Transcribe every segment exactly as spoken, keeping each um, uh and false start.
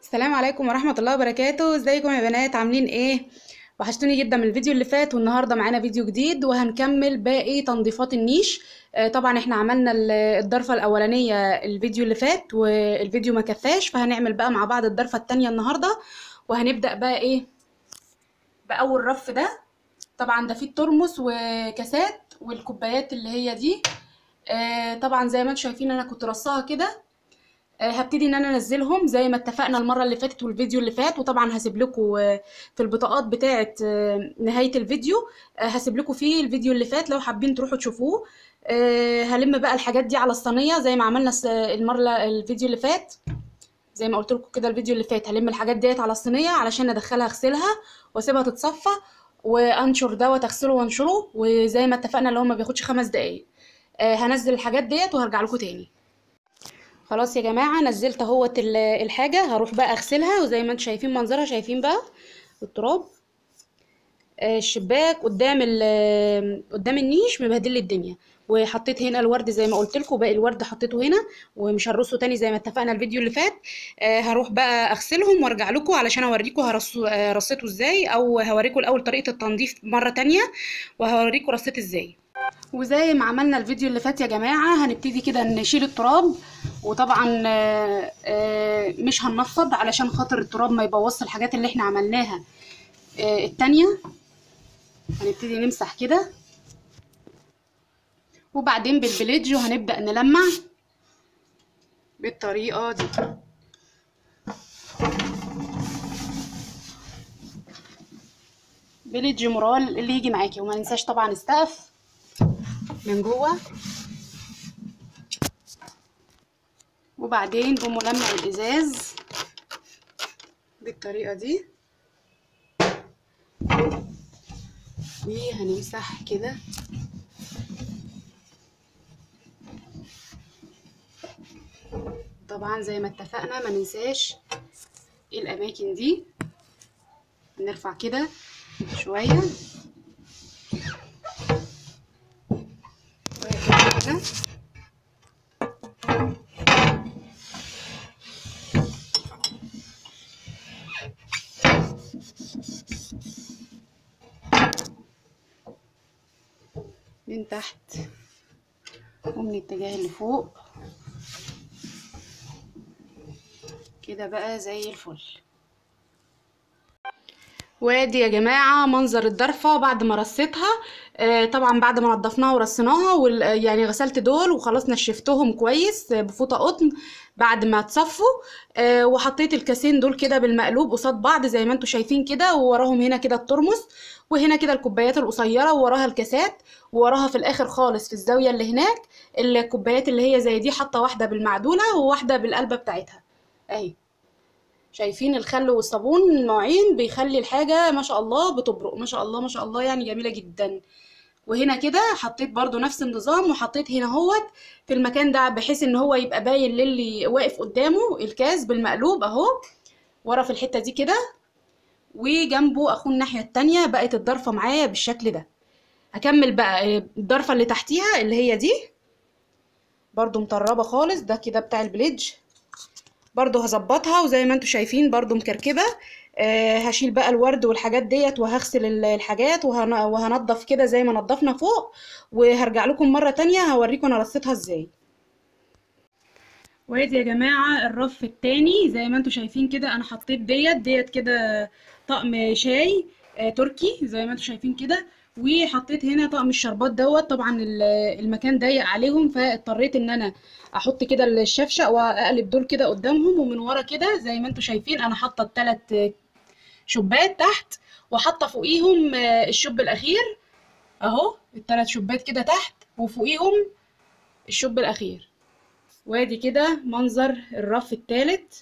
السلام عليكم ورحمة الله وبركاته. ازيكم يا بنات؟ عاملين ايه؟ وحشتوني جدا من الفيديو اللي فات، والنهاردة معانا فيديو جديد وهنكمل باقي تنظيفات النيش. آه طبعا احنا عملنا ال- الضرفة الاولانية الفيديو اللي فات والفيديو ما كفاش، فهنعمل بقى مع بعض الضرفة التانية النهاردة. وهنبدأ بقى ايه بأول رف ده. طبعا ده فيه الترمس وكاسات والكوبايات اللي هي دي. آه طبعا زي ما انتم شايفين انا كنت رصاها كده. آه، هبتدي ان انا انزلهم زي ما اتفقنا المره اللي فاتت والفيديو اللي فات، وطبعا هسيب لكم آه، في البطاقات بتاعه آه، نهايه الفيديو. آه، هسيب لكم فيه الفيديو اللي فات لو حابين تروحوا تشوفوه. آه، هلم بقى الحاجات دي على الصينيه زي ما عملنا الس- المره الفيديو اللي فات. زي ما قلت لكم كده الفيديو اللي فات هلم الحاجات ديت على الصينيه علشان ادخلها اغسلها واسيبها تتصفى، وانشر دوت اغسله وانشره، وزي ما اتفقنا اللي هو ما بياخدش خمس دقايق. آه، هنزل الحاجات ديت وهرجع لكم تاني. خلاص يا جماعة، نزلت اهوت ال- الحاجة، هروح بقى اغسلها. وزي ما انتم شايفين منظرها، شايفين بقى التراب. آه، الشباك قدام ال- قدام النيش مبهدل لي الدنيا. وحطيت هنا الورد زي ما قلت لكم، باقي الورد حطيته هنا ومش هرصه تاني زي ما اتفقنا الفيديو اللي فات. آه، هروح بقى اغسلهم وارجع لكم علشان اوريكم هرصه آه، رصيته ازاي، او هوريكم الاول طريقة التنظيف مرة تانية وهوريكم رصيت ازاي. وزي ما عملنا الفيديو اللي فات يا جماعة هنبتدي كده نشيل التراب. وطبعا آه، آه، مش هننفض علشان خاطر التراب ما يبوظش الحاجات اللي احنا عملناها آه، التانية. هنبتدي نمسح كده وبعدين بالبليدج وهنبدأ نلمع بالطريقة دي. بليدج مورال اللي يجي معاكي، وما ننساش طبعا السقف من جوه. وبعدين بملمع الازاز بالطريقة دي، وهنمسح كده. طبعا زي ما اتفقنا ما ننساش الاماكن دي. نرفع كده شويه كده. من تحت ومن الاتجاه اللي فوق كده بقى زي الفل. وادي يا جماعة منظر الضرفة بعد ما رصيتها. آه طبعا بعد ما نضفناها ورصيناها وال... يعني غسلت دول وخلاص نشفتهم كويس بفوطة قطن بعد ما اتصفوا. آه وحطيت الكاسين دول كده بالمقلوب قصاد بعض زي ما انتم شايفين كده، ووراهم هنا كده الترمس، وهنا كده الكوبايات القصيرة، ووراها الكاسات، ووراها في الاخر خالص في الزاوية اللي هناك الكوبايات اللي هي زي دي، حاطة واحدة بالمعدولة وواحدة بالقلبة بتاعتها اهي. شايفين الخل والصابون نوعين بيخلي الحاجة ما شاء الله بتبرق، ما شاء الله ما شاء الله، يعني جميلة جدا. وهنا كده حطيت برضو نفس النظام، وحطيت هنا هوت في المكان ده بحيث ان هو يبقى باين للي واقف قدامه الكاس بالمقلوب اهو ورا في الحتة دي كده، وجنبه اخو الناحية التانية. بقت الضرفة معايا بالشكل ده. هكمل بقى الضرفة اللي تحتيها اللي هي دي برضو مطربة خالص، ده كده بتاع البليدج. برضو هظبطها وزي ما انتم شايفين برضو مكركبة. آه هشيل بقى الورد والحاجات ديت وهغسل ال- الحاجات وهن... وهنضف كده زي ما نضفنا فوق، وهرجع لكم مرة تانية هوريكم انا رصيتها ازاي. وادي يا جماعة الرف التاني زي ما انتم شايفين كده، انا حطيت ديت ديت كده طقم شاي آه تركي زي ما انتم شايفين كده. وحطيت هنا طقم الشربات دوت. طبعا ال- المكان ضيق عليهم فاضطريت ان انا احط كده الشفشق واقلب دول كده قدامهم، ومن ورا كده زي ما انتم شايفين انا حاطه الثلاث شبات تحت، وحاطه فوقيهم آه، الشب الاخير اهو. الثلاث شبات كده تحت وفوقيهم الشب الاخير. وادي كده منظر الرف الثالث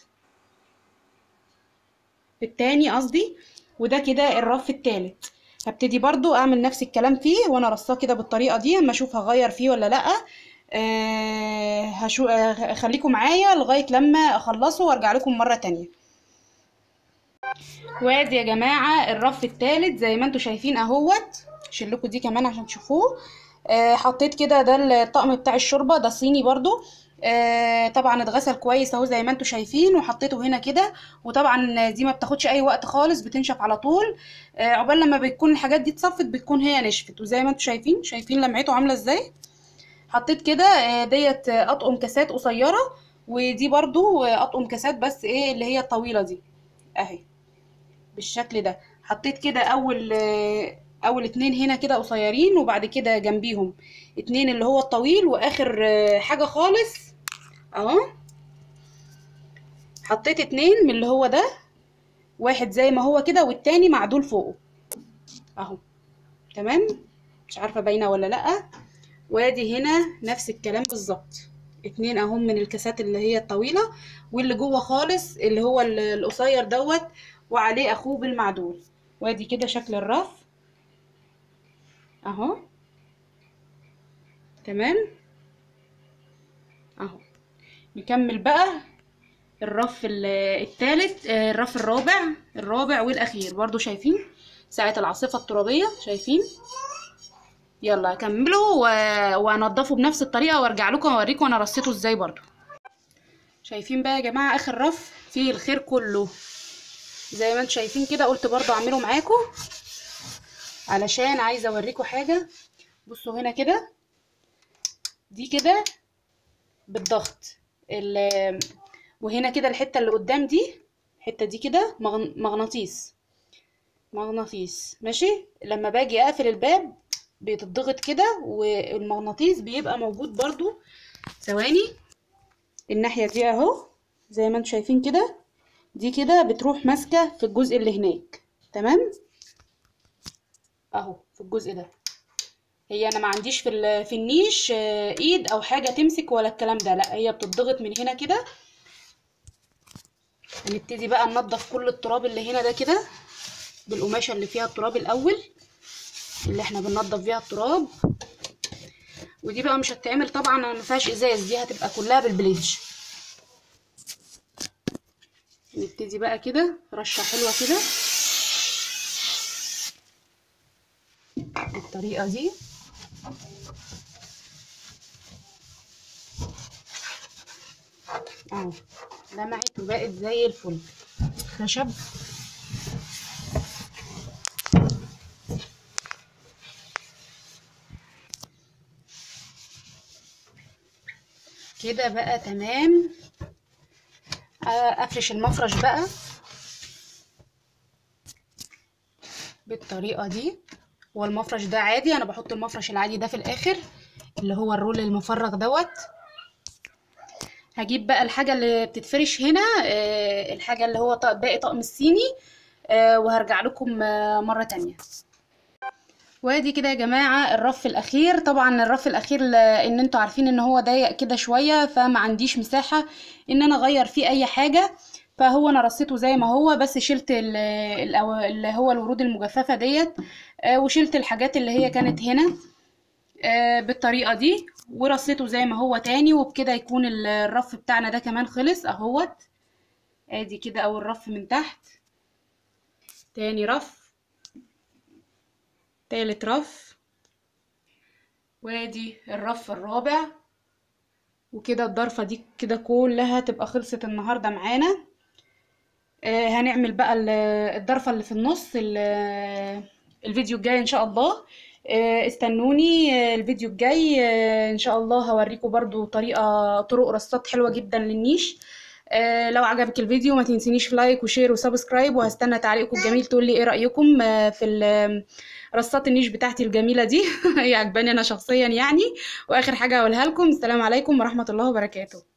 التاني قصدي. وده كده الرف الثالث. هبتدي برضو اعمل نفس الكلام فيه وانا رصاه كده بالطريقه دي، اما اشوف هغير فيه ولا لا. أه هشو آه، خليكم معايا لغايه لما اخلصه وارجع لكم مره تانية. وادي يا جماعه الرف الثالث زي ما انتم شايفين اهوت. اشيل لكم دي كمان عشان تشوفوه. أه حطيت كده ده الطقم بتاع الشوربه، ده صيني برضو. آه طبعا اتغسل كويس اهو زي ما انتم شايفين، وحطيته هنا كده. وطبعا دي ما بتاخدش اي وقت خالص، بتنشف على طول. آه عقبال لما بتكون الحاجات دي اتصفت بتكون هي نشفت، وزي ما انتم شايفين شايفين لمعته عامله ازاي. حطيت كده آه ديت آه، اطقم كاسات قصيره، ودي برضو آه، اطقم كاسات بس ايه اللي هي الطويله دي اهي بالشكل ده. حطيت كده اول آه، اول اتنين هنا كده قصيرين، وبعد كده جنبيهم اتنين اللي هو الطويل، واخر آه، حاجه خالص اهو حطيت اتنين من اللي هو ده، واحد زي ما هو كده والتاني معدول فوقه اهو. تمام، مش عارفه باينه ولا لا. وادي هنا نفس الكلام بالظبط، اتنين اهم من الكاسات اللي هي الطويله، واللي جوه خالص اللي هو ال- القصير دوت، وعليه اخوه بالمعدول. وادي كده شكل الرف اهو. تمام اهو. نكمل بقى الرف ال- التالت، آه، الرف الرابع الرابع والاخير برضو شايفين ساعة العاصفة الترابية شايفين. يلا هكمله و- وانضفه بنفس الطريقة وارجع لكم اوريكم انا رصيته ازاي برضو. شايفين بقى يا جماعة اخر رف فيه الخير كله زي ما انتم شايفين كده. قلت برضو اعمله معاكم علشان عايزة اوريكم حاجة. بصوا هنا كده، دي كده بالضغط ال- وهنا كده الحتة اللي قدام دي، الحتة دي كده مغن- مغناطيس مغناطيس ماشي. لما باجي اقفل الباب بيتضغط كده، والمغناطيس بيبقى موجود برضو. ثواني، الناحية دي اهو زي ما انتم شايفين كده، دي كده بتروح ماسكة في الجزء اللي هناك. تمام اهو في الجزء ده. هي انا ما عنديش في ال- في النيش آه، ايد او حاجة تمسك ولا الكلام ده، لا هي بتضغط من هنا كده. هنبتدي بقى ننضف كل التراب اللي هنا ده كده بالقماشة اللي فيها التراب الاول، اللي احنا بننضف بيها التراب. ودي بقى مش هتتعمل طبعا ما فيهاش ازاز، دي هتبقى كلها بالبليتش. نبتدي بقى كده رشه حلوه كده بالطريقه دي اهو. لمعت وبقت زي الفل. خشب كده بقى تمام. افرش المفرش بقى بالطريقه دي. هو المفرش ده عادي، انا بحط المفرش العادي ده في الاخر اللي هو الرول المفرغ دوت. هجيب بقى الحاجه اللي بتتفرش هنا، آه، الحاجه اللي هو باقي طقم الصيني، آه، وهرجع لكم آه، مره تانية. وادي كده يا جماعه الرف الاخير. طبعا الرف الاخير ان انتوا عارفين ان هو ضيق كده شويه، فما عنديش مساحه ان انا اغير فيه اي حاجه، فهو انا رصيته زي ما هو، بس شلت ال- ال- اللي هو الورود المجففه ديت، آه، وشلت الحاجات اللي هي كانت هنا آه، بالطريقه دي، ورصيته زي ما هو تاني. وبكده يكون ال- الرف بتاعنا ده كمان خلص اهوت. ادي كده اول رف من تحت، تاني رف، تالت رف، وادي الرف الرابع. وكده الضرفة دي كده كلها تبقى خلصت النهاردة معانا. آه هنعمل بقى ال- الضرفة اللي في النص ال- الفيديو الجاي ان شاء الله. آه استنوني آه الفيديو الجاي آه ان شاء الله هوريكم برضو طريقة طرق رصات حلوة جدا للنيش. آه لو عجبك الفيديو ما تنسينيش في لايك وشير وسبسكرايب، وهستنى تعليقكم الجميل تقول لي ايه رأيكم آه في ال- رصات النيش بتاعتي الجميلة دي. هي عجباني انا شخصيا يعني. واخر حاجة هقولها لكم، السلام عليكم ورحمة الله وبركاته.